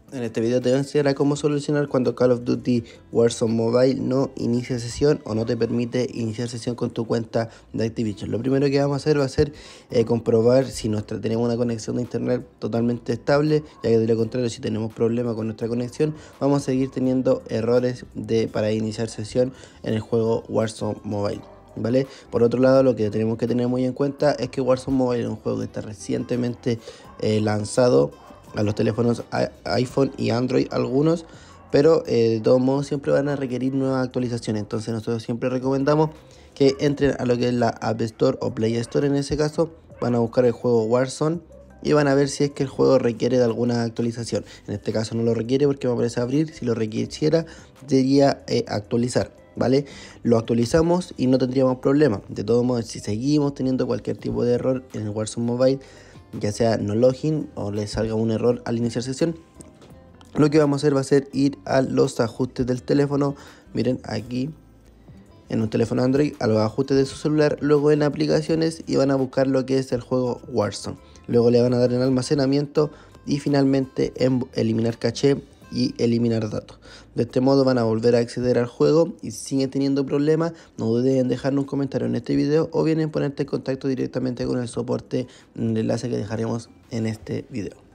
En este video te voy a enseñar a cómo solucionar cuando Call of Duty Warzone Mobile no inicia sesión o no te permite iniciar sesión con tu cuenta de Activision. Lo primero que vamos a hacer va a ser comprobar si tenemos una conexión de internet totalmente estable, ya que de lo contrario, si tenemos problemas con nuestra conexión, vamos a seguir teniendo errores para iniciar sesión en el juego Warzone Mobile. ¿Vale? Por otro lado, lo que tenemos que tener muy en cuenta es que Warzone Mobile es un juego que está recientemente lanzado a los teléfonos iPhone y Android algunos, pero de todos modos siempre van a requerir nuevas actualizaciones. Entonces nosotros siempre recomendamos que entren a lo que es la App Store o Play Store. En ese caso van a buscar el juego Warzone y van a ver si es que el juego requiere de alguna actualización. En este caso no lo requiere porque me aparece abrir. Si lo requisiera, debería actualizar, ¿vale? Lo actualizamos y no tendríamos problema. De todos modos, si seguimos teniendo cualquier tipo de error en el Warzone Mobile, ya sea no login o le salga un error al iniciar sesión, lo que vamos a hacer va a ser ir a los ajustes del teléfono. Miren aquí en un teléfono Android, a los ajustes de su celular, luego en aplicaciones, y van a buscar lo que es el juego Warzone. Luego le van a dar en almacenamiento y finalmente en eliminar caché y eliminar datos. De este modo van a volver a acceder al juego, y si siguen teniendo problemas, no duden en dejarnos un comentario en este video o bien en ponerte en contacto directamente con el soporte en el enlace que dejaremos en este video.